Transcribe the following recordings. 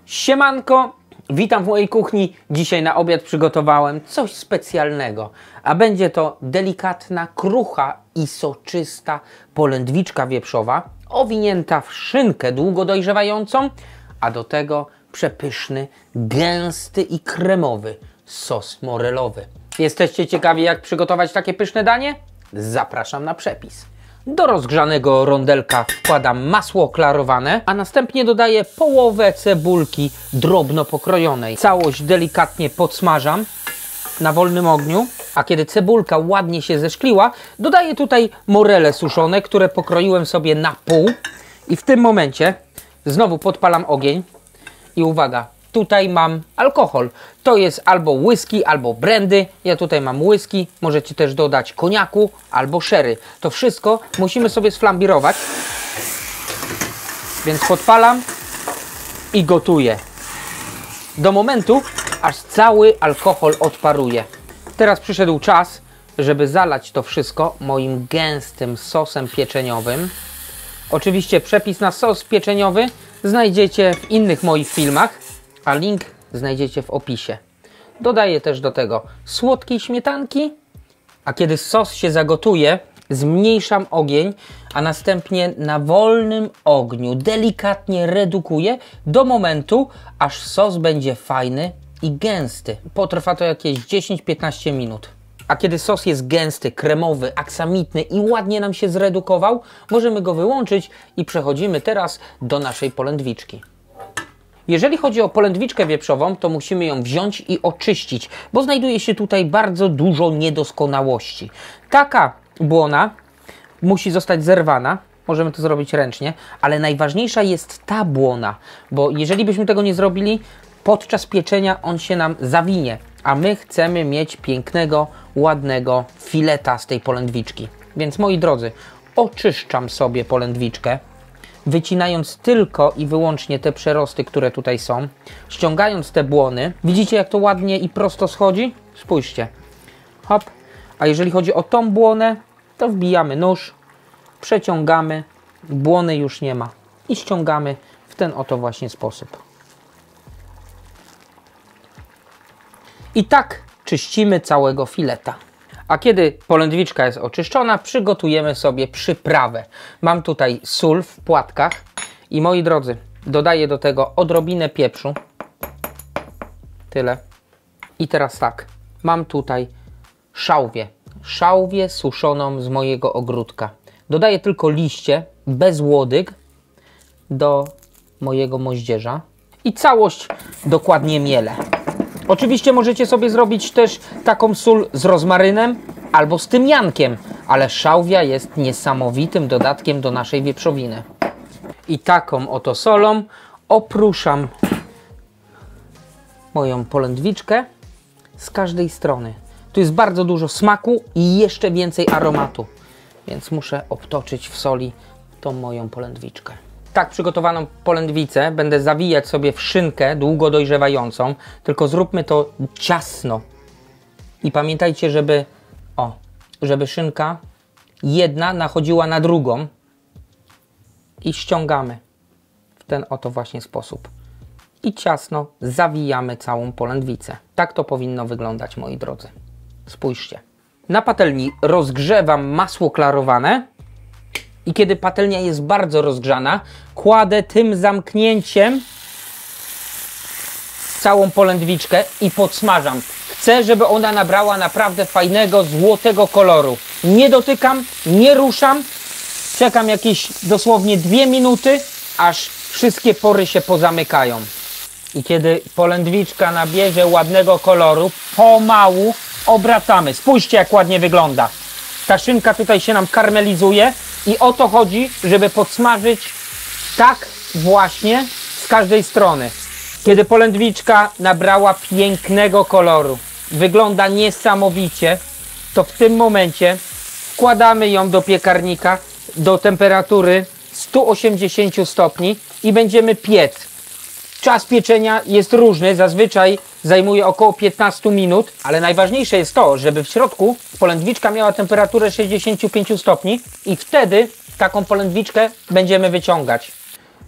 Siemanko, witam w mojej kuchni. Dzisiaj na obiad przygotowałem coś specjalnego, a będzie to delikatna, krucha i soczysta polędwiczka wieprzowa, owinięta w szynkę długo dojrzewającą, a do tego przepyszny, gęsty i kremowy sos morelowy. Jesteście ciekawi, jak przygotować takie pyszne danie? Zapraszam na przepis. Do rozgrzanego rondelka wkładam masło klarowane, a następnie dodaję połowę cebulki drobno pokrojonej. Całość delikatnie podsmażam na wolnym ogniu, a kiedy cebulka ładnie się zeszkliła, dodaję tutaj morele suszone, które pokroiłem sobie na pół i w tym momencie znowu podpalam ogień i uwaga, tutaj mam alkohol. To jest albo whisky, albo brandy. Ja tutaj mam whisky. Możecie też dodać koniaku albo sherry. To wszystko musimy sobie sflambirować. Więc podpalam i gotuję. Do momentu, aż cały alkohol odparuje. Teraz przyszedł czas, żeby zalać to wszystko moim gęstym sosem pieczeniowym. Oczywiście przepis na sos pieczeniowy znajdziecie w innych moich filmach, a link znajdziecie w opisie. Dodaję też do tego słodkiej śmietanki, a kiedy sos się zagotuje, zmniejszam ogień, a następnie na wolnym ogniu delikatnie redukuję do momentu, aż sos będzie fajny i gęsty. Potrwa to jakieś 10-15 minut. A kiedy sos jest gęsty, kremowy, aksamitny i ładnie nam się zredukował, możemy go wyłączyć i przechodzimy teraz do naszej polędwiczki. Jeżeli chodzi o polędwiczkę wieprzową, to musimy ją wziąć i oczyścić, bo znajduje się tutaj bardzo dużo niedoskonałości. Taka błona musi zostać zerwana, możemy to zrobić ręcznie, ale najważniejsza jest ta błona, bo jeżeli byśmy tego nie zrobili, podczas pieczenia on się nam zawinie, a my chcemy mieć pięknego, ładnego fileta z tej polędwiczki. Więc moi drodzy, oczyszczam sobie polędwiczkę, wycinając tylko i wyłącznie te przerosty, które tutaj są, ściągając te błony. Widzicie, jak to ładnie i prosto schodzi? Spójrzcie. Hop. A jeżeli chodzi o tą błonę, to wbijamy nóż, przeciągamy, błony już nie ma i ściągamy w ten oto właśnie sposób. I tak czyścimy całego fileta. A kiedy polędwiczka jest oczyszczona, przygotujemy sobie przyprawę. Mam tutaj sól w płatkach i moi drodzy, dodaję do tego odrobinę pieprzu. Tyle. I teraz tak, mam tutaj szałwię. Szałwię suszoną z mojego ogródka. Dodaję tylko liście, bez łodyg, do mojego moździerza i całość dokładnie mielę. Oczywiście możecie sobie zrobić też taką sól z rozmarynem albo z tymiankiem, ale szałwia jest niesamowitym dodatkiem do naszej wieprzowiny. I taką oto solą opruszam moją polędwiczkę z każdej strony. Tu jest bardzo dużo smaku i jeszcze więcej aromatu, więc muszę obtoczyć w soli tą moją polędwiczkę. Tak przygotowaną polędwicę będę zawijać sobie w szynkę długo dojrzewającą, tylko zróbmy to ciasno. I pamiętajcie, żeby szynka jedna nachodziła na drugą i ściągamy w ten oto właśnie sposób. I ciasno zawijamy całą polędwicę. Tak to powinno wyglądać, moi drodzy. Spójrzcie. Na patelni rozgrzewam masło klarowane. I kiedy patelnia jest bardzo rozgrzana, kładę tym zamknięciem całą polędwiczkę i podsmażam. Chcę, żeby ona nabrała naprawdę fajnego, złotego koloru. Nie dotykam, nie ruszam. Czekam jakieś dosłownie 2 minuty, aż wszystkie pory się pozamykają. I kiedy polędwiczka nabierze ładnego koloru, pomału obracamy. Spójrzcie, jak ładnie wygląda. Ta szynka tutaj się nam karmelizuje. I o to chodzi, żeby podsmażyć tak właśnie z każdej strony. Kiedy polędwiczka nabrała pięknego koloru, wygląda niesamowicie, to w tym momencie wkładamy ją do piekarnika do temperatury 180 stopni i będziemy piec. Czas pieczenia jest różny, zazwyczaj zajmuje około 15 minut, ale najważniejsze jest to, żeby w środku polędwiczka miała temperaturę 65 stopni i wtedy taką polędwiczkę będziemy wyciągać.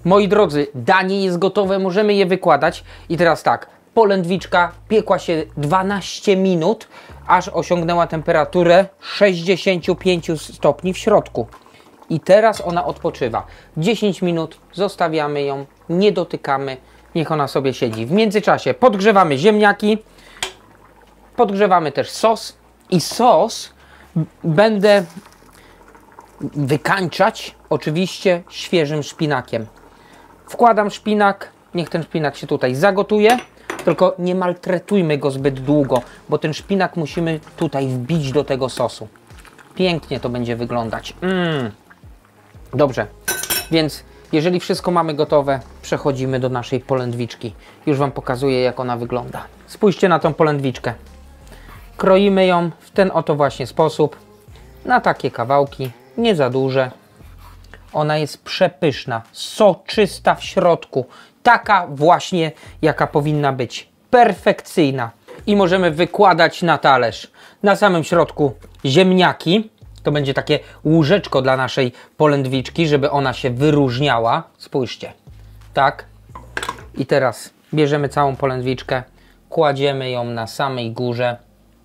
Moi drodzy, danie jest gotowe, możemy je wykładać. I teraz tak, polędwiczka piekła się 12 minut, aż osiągnęła temperaturę 65 stopni w środku. I teraz ona odpoczywa. 10 minut zostawiamy ją, nie dotykamy, niech ona sobie siedzi. W międzyczasie podgrzewamy ziemniaki, podgrzewamy też sos i sos będę wykańczać oczywiście świeżym szpinakiem. Wkładam szpinak, niech ten szpinak się tutaj zagotuje, tylko nie maltretujmy go zbyt długo, bo ten szpinak musimy tutaj wbić do tego sosu. Pięknie to będzie wyglądać. Dobrze, więc jeżeli wszystko mamy gotowe, przechodzimy do naszej polędwiczki. Już Wam pokazuję, jak ona wygląda. Spójrzcie na tą polędwiczkę. Kroimy ją w ten oto właśnie sposób, na takie kawałki, nie za duże. Ona jest przepyszna, soczysta w środku. Taka właśnie, jaka powinna być. Perfekcyjna. I możemy wykładać na talerz. Na samym środku ziemniaki. To będzie takie łóżeczko dla naszej polędwiczki, żeby ona się wyróżniała. Spójrzcie. Tak. I teraz bierzemy całą polędwiczkę, kładziemy ją na samej górze.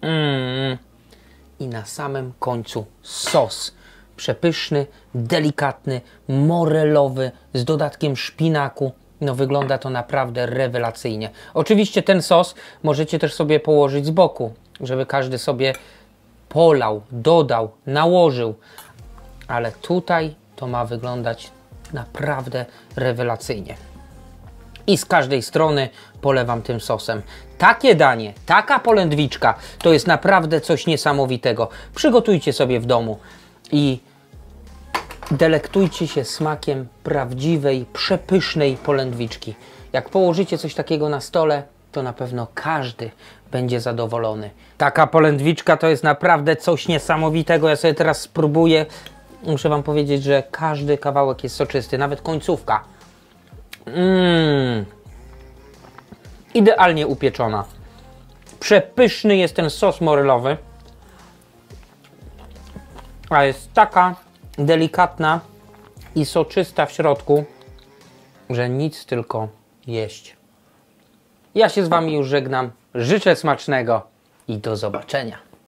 I na samym końcu sos. Przepyszny, delikatny, morelowy, z dodatkiem szpinaku. No wygląda to naprawdę rewelacyjnie. Oczywiście ten sos możecie też sobie położyć z boku, żeby każdy sobie polał, dodał, nałożył. Ale tutaj to ma wyglądać naprawdę rewelacyjnie. I z każdej strony polewam tym sosem. Takie danie, taka polędwiczka to jest naprawdę coś niesamowitego. Przygotujcie sobie w domu i delektujcie się smakiem prawdziwej, przepysznej polędwiczki. Jak położycie coś takiego na stole, to na pewno każdy będzie zadowolony. Taka polędwiczka to jest naprawdę coś niesamowitego. Ja sobie teraz spróbuję. Muszę Wam powiedzieć, że każdy kawałek jest soczysty, nawet końcówka. Idealnie upieczona. Przepyszny jest ten sos morelowy. A jest taka delikatna i soczysta w środku, że nic tylko jeść. Ja się z Wami już żegnam. Życzę smacznego i do zobaczenia.